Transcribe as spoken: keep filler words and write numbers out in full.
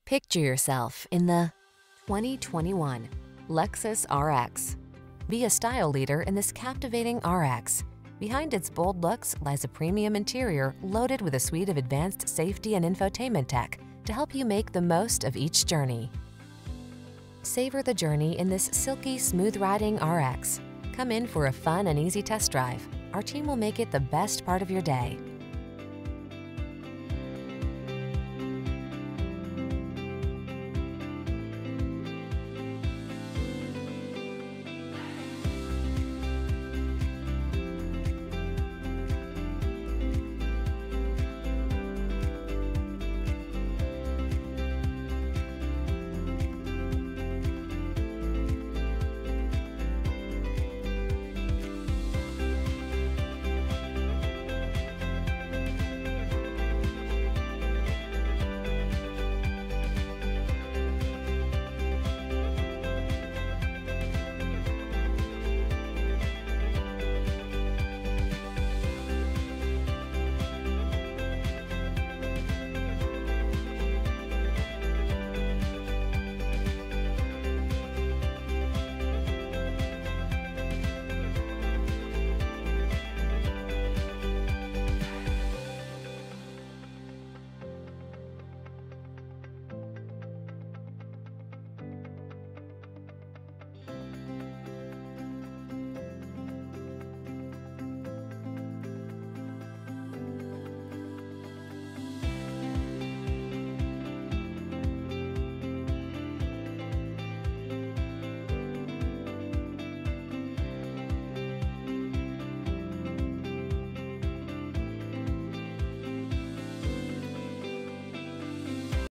Picture yourself in the twenty twenty-one Lexus R X. Be a style leader in this captivating R X. Behind its bold looks lies a premium interior loaded with a suite of advanced safety and infotainment tech to help you make the most of each journey. Savor the journey in this silky, smooth-riding R X. Come in for a fun and easy test drive. Our team will make it the best part of your day.